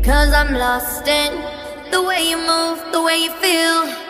'Cause I'm lost in the way you move, the way you feel.